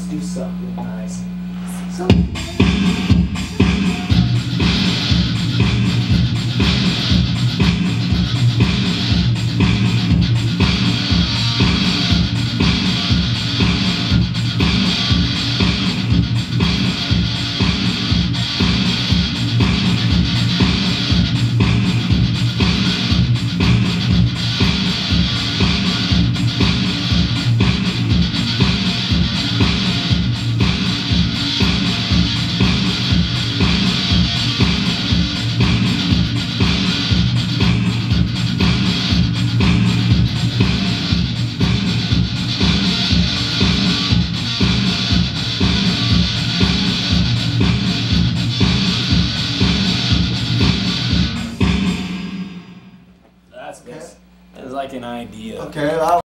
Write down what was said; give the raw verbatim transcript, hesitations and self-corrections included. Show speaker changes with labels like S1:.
S1: do something nice.
S2: So.
S1: That's nice. It's like an idea.
S2: Okay. I'll